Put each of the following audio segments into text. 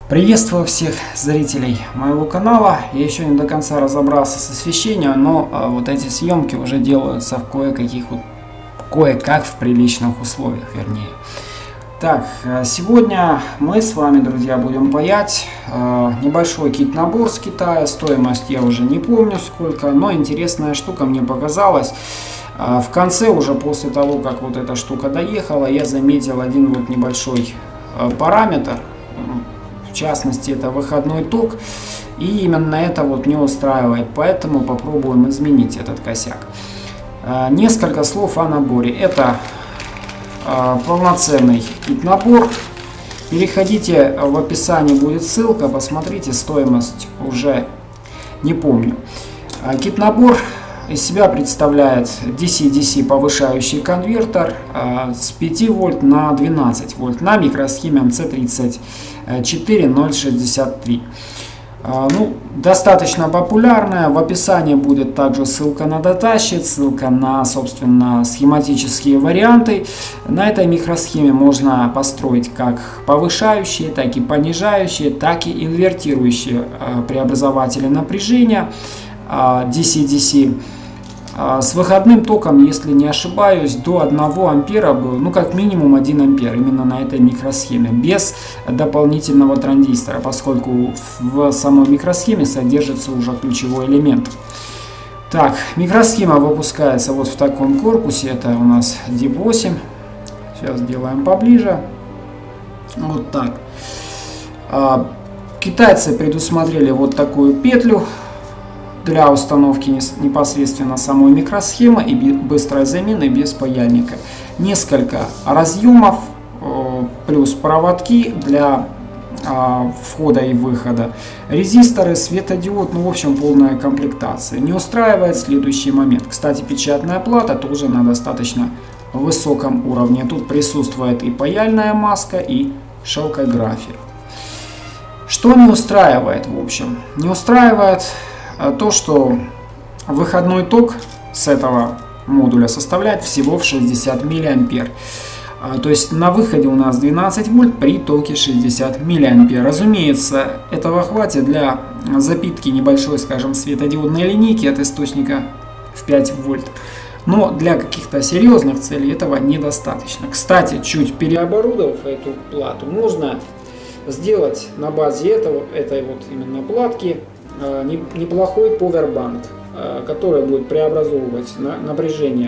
Приветствую всех зрителей моего канала. Я еще не до конца разобрался с освещением, но вот эти съемки уже делаются в кое-как в приличных условиях, вернее. Так, сегодня мы с вами, друзья, будем паять небольшой кит-набор с Китая. Стоимость я уже не помню сколько, но интересная штука мне показалась. В конце, уже после того, как вот эта штука доехала, я заметил один вот небольшой параметр. В частности, это выходной ток, и именно это вот не устраивает, поэтому попробуем изменить этот косяк. Несколько слов о наборе. Это полноценный кит-набор. Переходите, в описании будет ссылка, посмотрите, стоимость уже не помню. Кит-набор из себя представляет DC-DC повышающий конвертер с 5 вольт на 12 вольт на микросхеме MC34063. Достаточно популярная. В описании будет также ссылка на датащит, ссылка на, собственно, схематические варианты. На этой микросхеме можно построить как повышающие, так и понижающие, так и инвертирующие преобразователи напряжения DC-DC. С выходным током, если не ошибаюсь, до 1 ампера был, как минимум 1 ампер именно на этой микросхеме, без дополнительного транзистора, поскольку в самой микросхеме содержится уже ключевой элемент. Так, микросхема выпускается вот в таком корпусе, это у нас D8. Сейчас сделаем поближе. Вот так. Китайцы предусмотрели вот такую петлю для установки непосредственно самой микросхемы и быстрой замены без паяльника. Несколько разъемов плюс проводки для входа и выхода. Резисторы, светодиод, в общем, полная комплектация. Не устраивает следующий момент. Кстати, печатная плата тоже на достаточно высоком уровне. Тут присутствует и паяльная маска, и шелкография. Что не устраивает, в общем? Не устраивает то, что выходной ток с этого модуля составляет всего в 60 мА. То есть на выходе у нас 12 вольт при токе 60 мА. Разумеется, этого хватит для запитки небольшой, скажем, светодиодной линейки от источника в 5 вольт. Но для каких-то серьезных целей этого недостаточно. Кстати, чуть переоборудовав эту плату, можно сделать на базе этой вот именно платки неплохой повербанк, который будет преобразовывать напряжение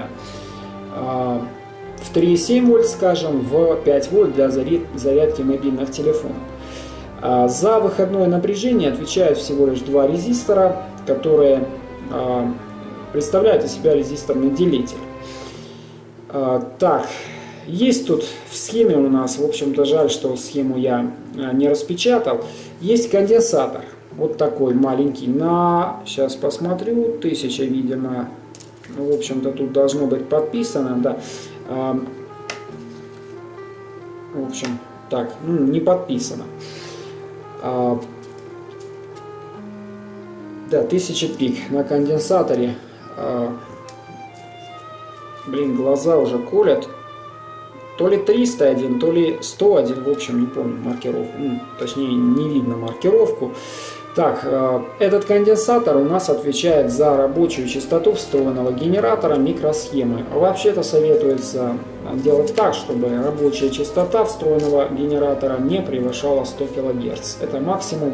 в 3,7 вольт, скажем, в 5 вольт для зарядки мобильных телефонов. За выходное напряжение отвечают всего лишь два резистора, которые представляют из себя резисторный делитель. Так, есть тут в схеме у нас, в общем-то, жаль, что схему я не распечатал, есть конденсатор. Вот такой маленький, сейчас посмотрю, 1000, видимо, в общем-то, тут должно быть подписано, да. В общем, так, не подписано. Да, 1000 пик на конденсаторе. Глаза уже колят. То ли 301, то ли 101, в общем, не помню маркировку, точнее, не видно маркировку. Так, этот конденсатор у нас отвечает за рабочую частоту встроенного генератора микросхемы. Вообще-то советуется делать так, чтобы рабочая частота встроенного генератора не превышала 100 кГц. Это максимум,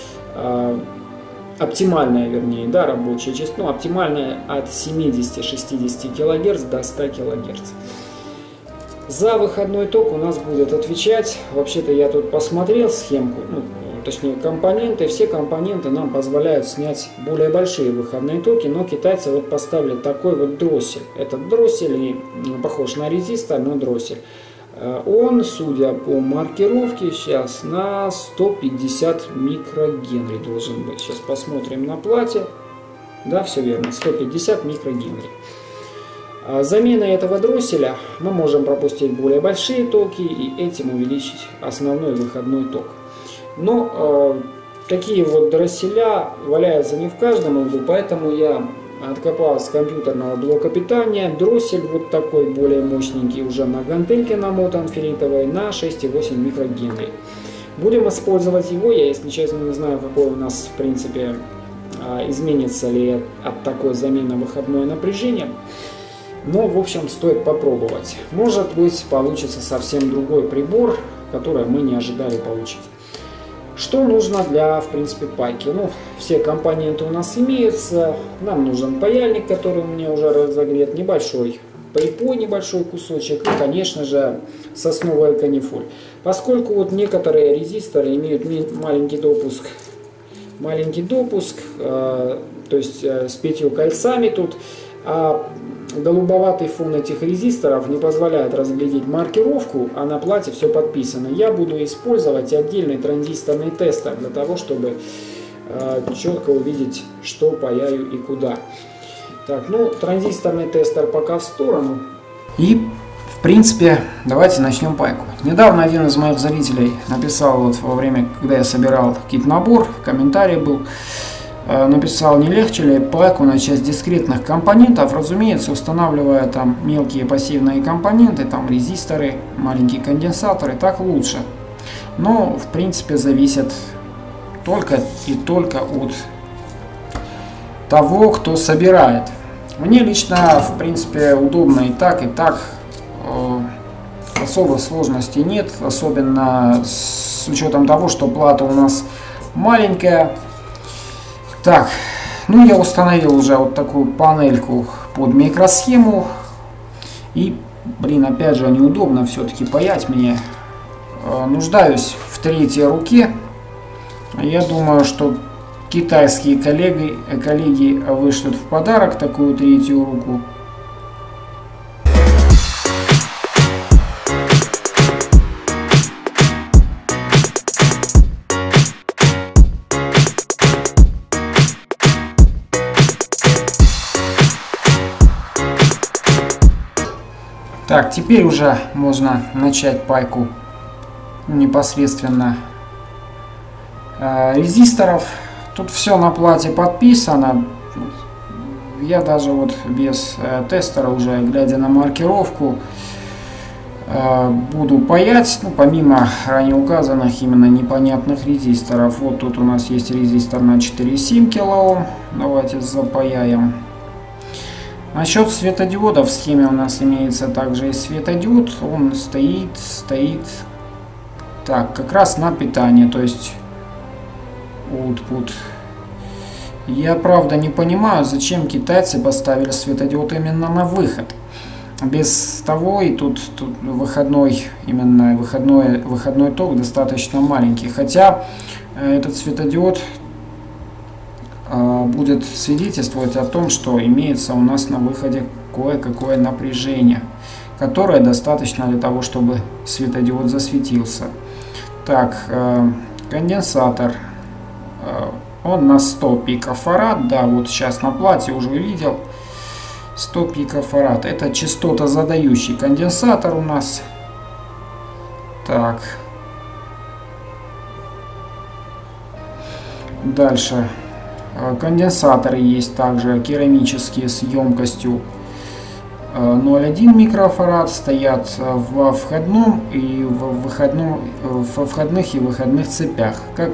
оптимальная, вернее, да, рабочая частота, оптимальная от 70-60 кГц до 100 кГц. За выходной ток у нас будет отвечать, вообще-то я тут посмотрел схемку, точнее компоненты, все компоненты нам позволяют снять более большие выходные токи, но китайцы вот поставили такой вот дроссель. Этот дроссель похож на резистор, но дроссель. Он, судя по маркировке, сейчас на 150 микрогенри должен быть. Сейчас посмотрим на плате. Да, все верно, 150 микрогенри. Заменой этого дросселя мы можем пропустить более большие токи и этим увеличить основной выходной ток. Но такие вот дросселя валяются не в каждом углу, поэтому я откопал с компьютерного блока питания дроссель вот такой более мощненький, уже на гантельке намотан ферритовой на 6,8 микрогенри. Будем использовать его. Я, если честно, не знаю, какой у нас, в принципе, изменится ли от такой замены выходное напряжение. Но, в общем, стоит попробовать. Может быть, получится совсем другой прибор, который мы не ожидали получить. Что нужно для, в принципе, пайки? Ну, все компоненты у нас имеются. Нам нужен паяльник, который у меня уже разогрет, небольшой припой, небольшой кусочек и, конечно же, сосновая канифоль. Поскольку вот некоторые резисторы имеют маленький допуск, то есть с 5 кольцами тут, а голубоватый фон этих резисторов не позволяет разглядеть маркировку, а на плате все подписано. Я буду использовать отдельный транзисторный тестер для того, чтобы четко увидеть, что паяю и куда. Так, ну, транзисторный тестер пока в сторону. И, в принципе, давайте начнем пайку. Недавно один из моих зрителей написал, вот во время, когда я собирал кит-набор, в комментарии был, написал, не легче ли пайку начать с дискретных компонентов, разумеется, устанавливая там мелкие пассивные компоненты, там резисторы, маленькие конденсаторы, так лучше. Но, в принципе, зависит только и только от того, кто собирает. Мне лично, в принципе, удобно и так, особо сложностей нет, особенно с учетом того, что плата у нас маленькая. Так, ну я установил уже вот такую панельку под микросхему. И, блин, опять же, неудобно все-таки паять мне. Нуждаюсь в третьей руке. Я думаю, что китайские коллеги вышлют в подарок такую третью руку. Так, теперь уже можно начать пайку непосредственно резисторов. Тут все на плате подписано. Я даже вот без тестера, уже глядя на маркировку, буду паять, ну, помимо ранее указанных именно непонятных резисторов. Вот тут у нас есть резистор на 4,7 кОм. Давайте запаяем. Насчет светодиода в схеме у нас имеется также и светодиод. Он стоит так, как раз на питание, то есть output. Я, правда, не понимаю, зачем китайцы поставили светодиод именно на выход. Без того и тут выходной ток достаточно маленький. Хотя этот светодиод будет свидетельствовать о том, что имеется у нас на выходе кое-какое напряжение, которое достаточно для того, чтобы светодиод засветился. Так, конденсатор. Он на 100 пикофарад, да, вот сейчас на плате уже видел, 100 пикофарад. Это частотозадающий конденсатор у нас. Так. Дальше. Конденсаторы есть также керамические с емкостью 0,1 микрофарад, стоят во входном и во входных и выходных цепях, как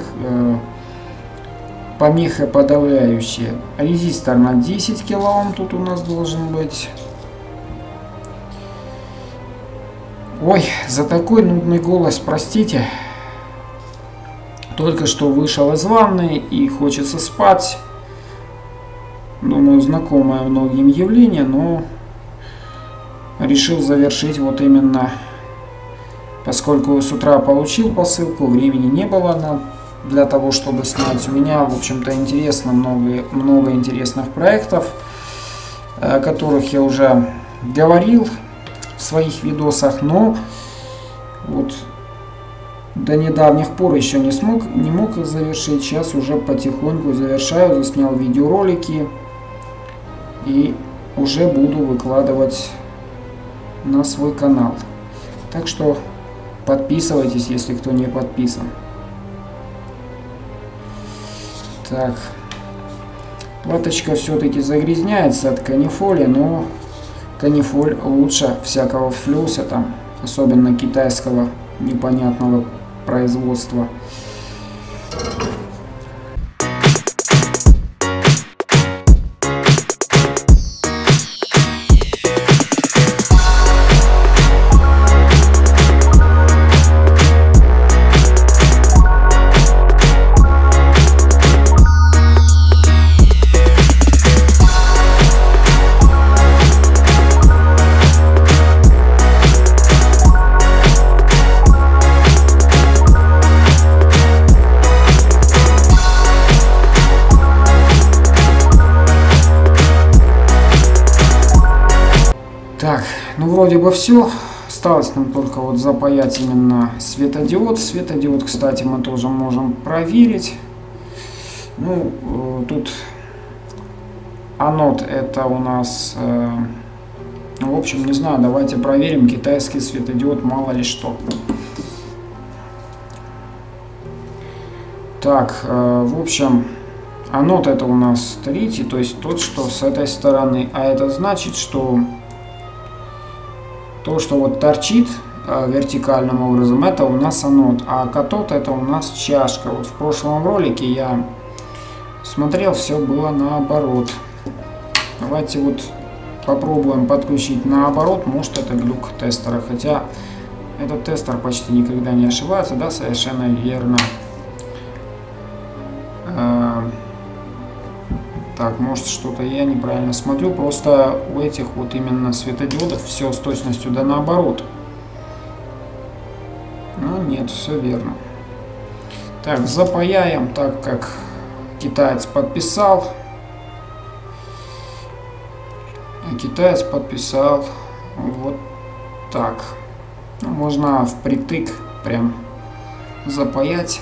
помехоподавляющие. Резистор на 10 кОм тут у нас должен быть. Ой, за такой нудный голос, простите. Только что вышел из ванны и хочется спать. Думаю, знакомое многим явление, но решил завершить вот именно, поскольку с утра получил посылку, времени не было для того, чтобы снять. У меня, в общем-то, интересно, много интересных проектов, о которых я уже говорил в своих видосах, но вот до недавних пор еще не мог их завершить. Сейчас уже потихоньку завершаю, заснял видеоролики и уже буду выкладывать на свой канал. Так что подписывайтесь, если кто не подписан. Так, платочка все-таки загрязняется от канифоли, но канифоль лучше всякого флюса, там, особенно китайского непонятного производства. Так, ну вроде бы все. Осталось нам только вот запаять именно светодиод. Светодиод, кстати, мы тоже можем проверить. Ну, тут анод это у нас, в общем, не знаю, давайте проверим китайский светодиод, мало ли что. Так, в общем, анод это у нас третий, то есть тот, что с этой стороны. А это значит, что то, что вот торчит вертикальным образом, это у нас анод, а катод это у нас чашка. Вот в прошлом ролике я смотрел, все было наоборот. Давайте вот попробуем подключить наоборот, может это глюк тестера, хотя этот тестер почти никогда не ошибается, да, совершенно верно. Так, может что-то я неправильно смотрю, просто у этих вот именно светодиодов все с точностью да наоборот. Ну нет, все верно. Так, запаяем, так как китаец подписал. Китаец подписал вот так. Ну, можно впритык прям запаять.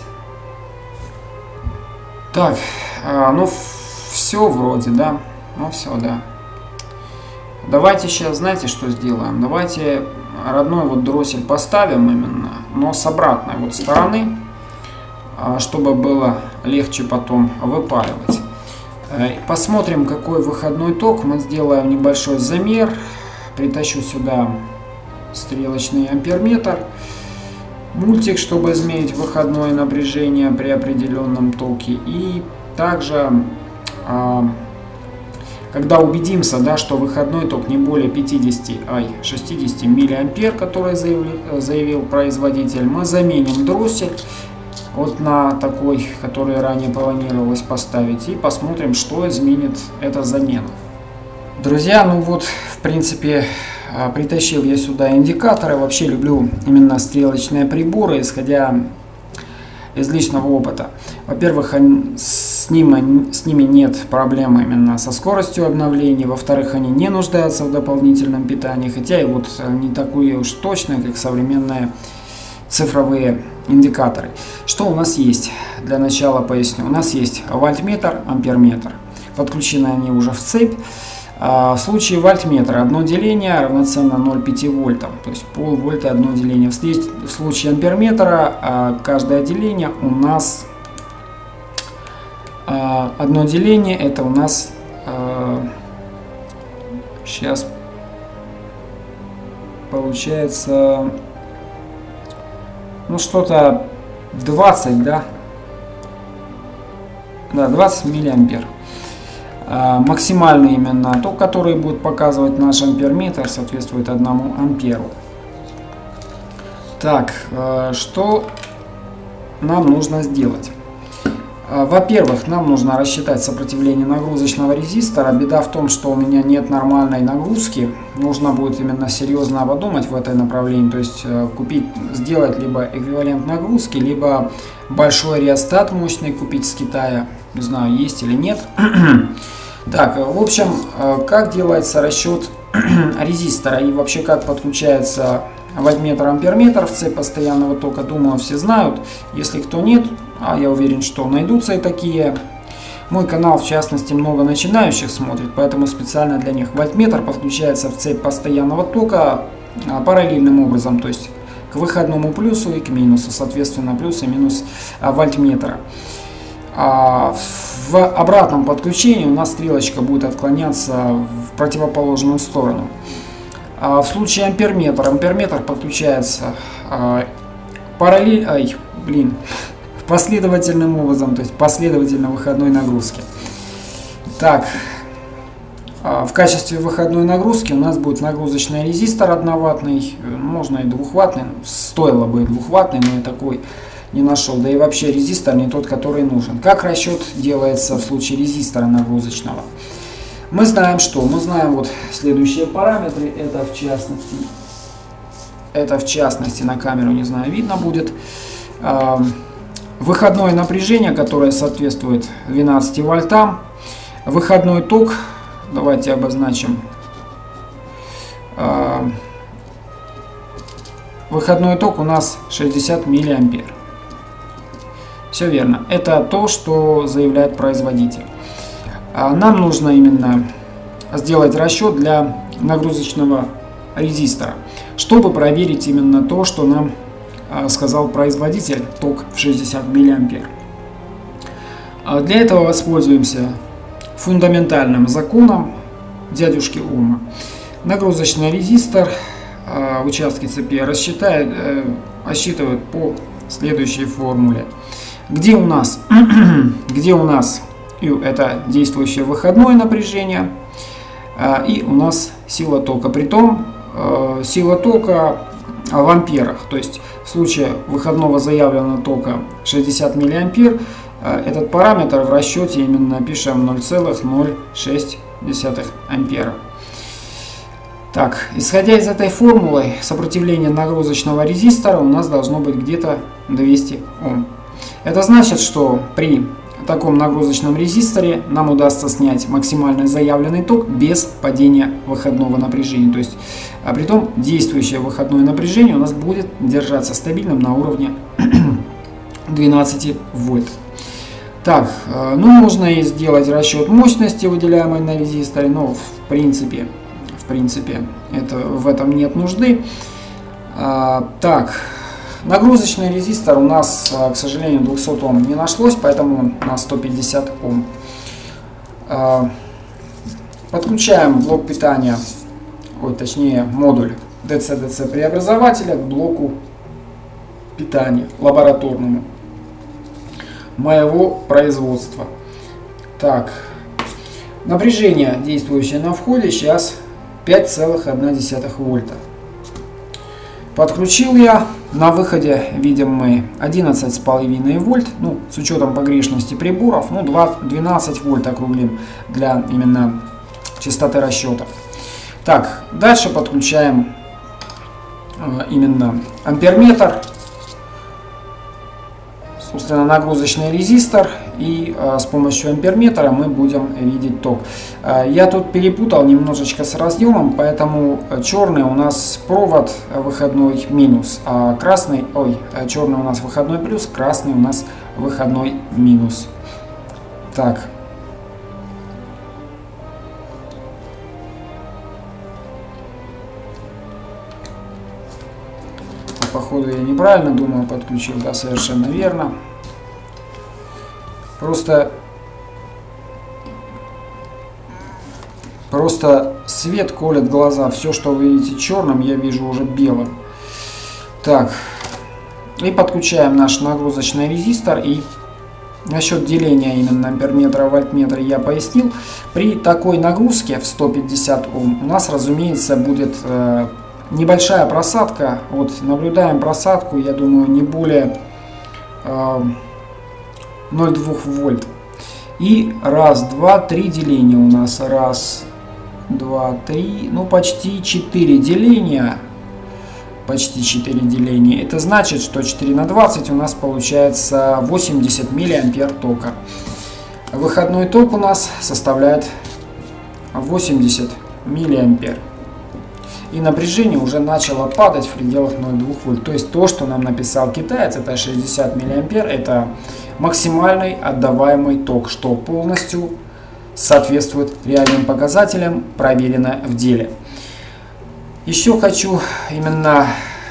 Так, ну все вроде, да. Ну все, да. Давайте сейчас, знаете, что сделаем? Давайте родной вот дроссель поставим именно, но с обратной вот стороны, чтобы было легче потом выпаривать. Посмотрим, какой выходной ток. Мы сделаем небольшой замер. Притащу сюда стрелочный амперметр. Мультик, чтобы измерить выходное напряжение при определенном токе. И также, когда убедимся, да, что выходной ток не более 60 миллиампер, который заявил производитель, мы заменим дроссель вот на такой, который ранее планировалось поставить, и посмотрим, что изменит эта замена. Друзья, ну вот, в принципе, притащил я сюда индикаторы. Вообще люблю именно стрелочные приборы, исходя из личного опыта. Во-первых, с ними нет проблем именно со скоростью обновления. Во-вторых, они не нуждаются в дополнительном питании, хотя и вот не такие уж точные, как современные цифровые индикаторы. Что у нас есть? Для начала поясню. У нас есть вольтметр, амперметр. Подключены они уже в цепь. В случае вольтметра одно деление равноценно 0,5 вольтам, то есть полвольта одно деление. В случае амперметра каждое деление у нас одно деление, это у нас сейчас получается, ну что-то 20, да, 20 миллиампер. Максимальный именно ток, который будет показывать наш амперметр, соответствует 1 амперу. Так, что нам нужно сделать? Во-первых, нам нужно рассчитать сопротивление нагрузочного резистора. Беда в том, что у меня нет нормальной нагрузки. Нужно будет именно серьезно подумать в этом направлении. То есть сделать либо эквивалент нагрузки, либо большой реостат мощный купить с Китая. Не знаю, есть или нет. Так, в общем, как делается расчет резистора и вообще как подключается вольтметр, амперметр в цепь постоянного тока, думаю, все знают. Если кто нет, а я уверен, что найдутся и такие. Мой канал, в частности, много начинающих смотрит, поэтому специально для них вольтметр подключается в цепь постоянного тока параллельным образом, то есть к выходному плюсу и к минусу, соответственно, плюс и минус вольтметра. В обратном подключении у нас стрелочка будет отклоняться в противоположную сторону. В случае амперметр подключается последовательным образом, то есть последовательно выходной нагрузки. Так, в качестве выходной нагрузки у нас будет нагрузочный резистор 1-ваттный, можно и 2-ваттный, стоило бы и 2-ваттный, но я такой не нашел. Да и вообще резистор не тот, который нужен. Как расчет делается в случае резистора нагрузочного? Мы знаем что? Мы знаем вот следующие параметры. Это в частности на камеру, не знаю, видно будет. Выходное напряжение, которое соответствует 12 вольтам. Выходной ток, давайте обозначим. Выходной ток у нас 60 миллиампер. Все верно. Это то, что заявляет производитель. Нам нужно именно сделать расчет для нагрузочного резистора, чтобы проверить именно то, что нам сказал производитель, ток в 60 миллиампер. Для этого воспользуемся фундаментальным законом дядюшки Ома. Нагрузочный резистор участки цепи рассчитывают по следующей формуле. Где у нас это действующее выходное напряжение и у нас сила тока. Притом сила тока в амперах, то есть в случае выходного заявленного тока 60 миллиампер, этот параметр в расчете именно пишем 0,06 ампера. Так, исходя из этой формулы, сопротивление нагрузочного резистора у нас должно быть где-то 200 Ом. Это значит, что при таком нагрузочном резисторе нам удастся снять максимально заявленный ток без падения выходного напряжения. То есть, притом действующее выходное напряжение у нас будет держаться стабильным на уровне 12 вольт. Так, ну можно и сделать расчет мощности, выделяемой на резисторе, но в принципе в этом нет нужды. Так, нагрузочный резистор у нас, к сожалению, 200 Ом не нашлось, поэтому он на 150 Ом. Подключаем блок питания, точнее модуль DC-DC преобразователя к блоку питания лабораторному моего производства. Так, напряжение, действующее на входе, сейчас 5,1 вольта. Подключил я, на выходе видим мы 11,5 вольт, ну, с учетом погрешности приборов, ну, 12 вольт округлим для именно частоты расчета. Так, дальше подключаем именно амперметр, собственно, нагрузочный резистор, и с помощью амперметра мы будем видеть ток. Я тут перепутал немножечко с разъемом, поэтому черный у нас провод выходной минус, а черный у нас выходной плюс, красный у нас выходной минус. Так. Походу я неправильно, думаю, подключил, да, совершенно верно. Просто свет колет глаза. Все, что вы видите черным, я вижу уже белым. Так, и подключаем наш нагрузочный резистор. И насчет деления именно амперметра, вольтметра я пояснил. При такой нагрузке в 150 Ом у нас, разумеется, будет небольшая просадка. Вот наблюдаем просадку, я думаю, не более 0,2 вольт. И раз, два, три деления у нас. Раз, два, три, ну почти 4 деления. Почти 4 деления. Это значит, что 4 на 20 у нас получается 80 миллиампер тока. Выходной ток у нас составляет 80 миллиампер. И напряжение уже начало падать в пределах 0,2 вольт. То есть то, что нам написал китаец, это 60 миллиампер, это максимальный отдаваемый ток, что полностью соответствует реальным показателям, проверено в деле. Еще хочу именно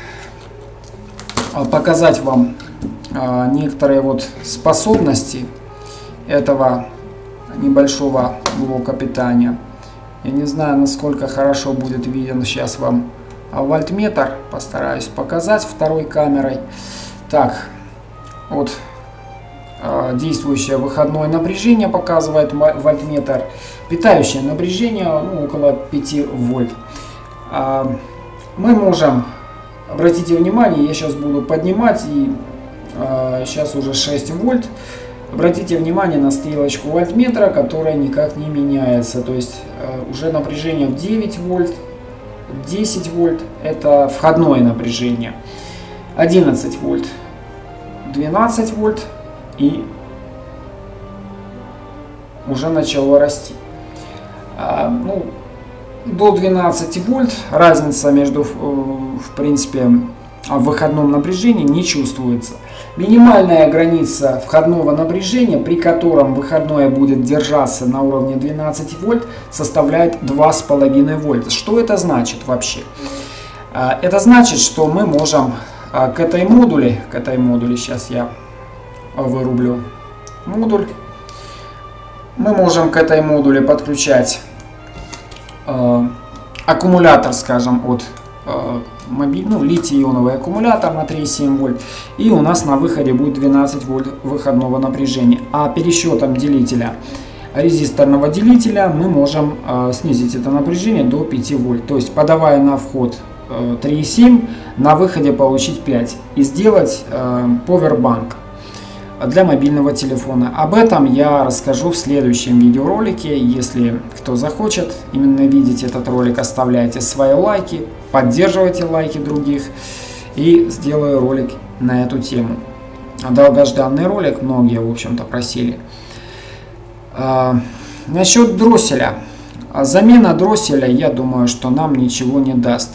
показать вам некоторые вот способности этого небольшого блока питания. Я не знаю, насколько хорошо будет виден сейчас вам вольтметр. Постараюсь показать второй камерой. Так, Вот действующее выходное напряжение показывает вольтметр. Питающее напряжение около 5 вольт. Мы можем, обратите внимание, я сейчас буду поднимать, и сейчас уже 6 вольт. Обратите внимание на стрелочку вольтметра, которая никак не меняется. То есть уже напряжение в 9 вольт, 10 вольт это входное напряжение, 11 вольт, 12 вольт и уже начало расти. До 12 вольт разница между, в принципе, в выходном напряжении не чувствуется. Минимальная граница входного напряжения, при котором выходное будет держаться на уровне 12 вольт, составляет 2,5 вольта. Что это значит вообще? Это значит, что мы можем к этой модули, сейчас я вырублю модуль, мы можем к этой модуле подключать аккумулятор, скажем, от литий-ионовый аккумулятор на 3,7 вольт, и у нас на выходе будет 12 вольт выходного напряжения. А пересчетом делителя, резисторного делителя, мы можем снизить это напряжение до 5 вольт. То есть, подавая на вход 3,7, на выходе получить 5 и сделать повербанк для мобильного телефона. Об этом я расскажу в следующем видеоролике. Если кто захочет именно видеть этот ролик, оставляйте свои лайки, поддерживайте лайки других, и сделаю ролик на эту тему. Долгожданный ролик, многие, в общем-то, просили. Насчет дросселя. Замена дросселя, я думаю, что нам ничего не даст.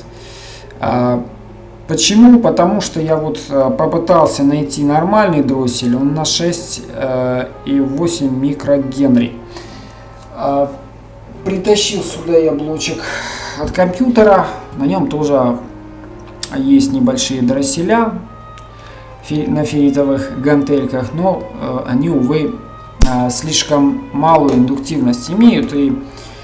Почему? Потому что я вот попытался найти нормальный дроссель, он на 6,8 микрогенри. Притащил сюда я блочек от компьютера, на нем тоже есть небольшие дросселя на ферритовых гантельках, но они, увы, слишком малую индуктивность имеют и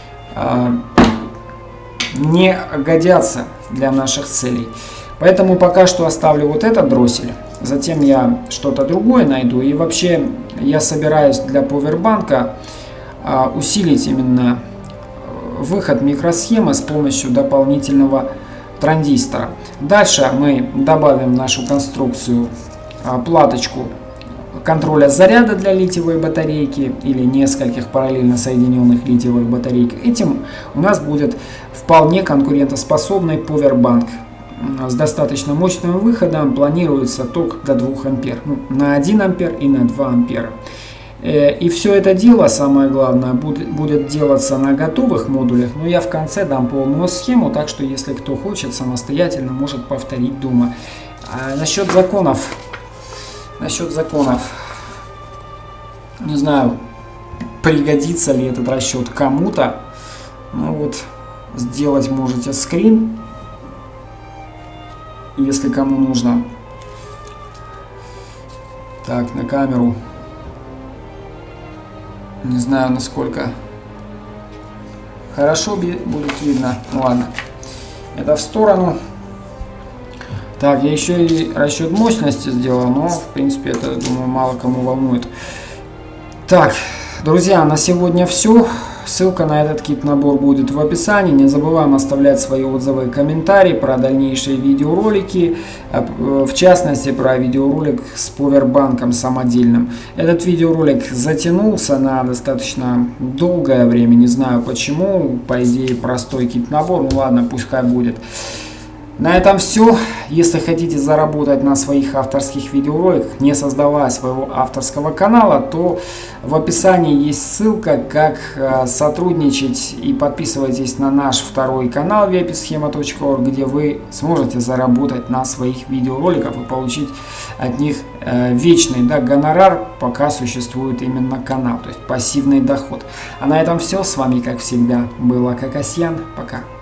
не годятся для наших целей. Поэтому пока что оставлю вот этот дроссель, затем я что-то другое найду. И вообще я собираюсь для повербанка усилить именно выход микросхемы с помощью дополнительного транзистора. Дальше мы добавим в нашу конструкцию платочку контроля заряда для литиевой батарейки или нескольких параллельно соединенных литиевых батарейок. Этим у нас будет вполне конкурентоспособный повербанк. С достаточно мощным выходом планируется ток до 2 ампер, на 1 ампер и на 2 ампера. И все это дело, самое главное, будет делаться на готовых модулях, но я в конце дам полную схему, так что если кто хочет, самостоятельно может повторить дома. Насчет законов, не знаю, пригодится ли этот расчет кому-то, но вот сделать можете скрин, если кому нужно. Так, на камеру. Не знаю, насколько хорошо будет видно. Ладно, это в сторону. Так, я еще и расчет мощности сделал, но в принципе это, думаю, мало кому волнует. Так, друзья, на сегодня все. Ссылка на этот кит-набор будет в описании. Не забываем оставлять свои отзывы и комментарии про дальнейшие видеоролики, в частности про видеоролик с повербанком самодельным. Этот видеоролик затянулся на достаточно долгое время, не знаю почему, по идее простой кит-набор, ну ладно, пускай будет. На этом все. Если хотите заработать на своих авторских видеороликах, не создавая своего авторского канала, то в описании есть ссылка, как сотрудничать, и подписывайтесь на наш второй канал vipschema.org, где вы сможете заработать на своих видеороликах и получить от них вечный гонорар, пока существует именно канал, то есть пассивный доход. А на этом все. С вами, как всегда, был Акакасьян. Пока.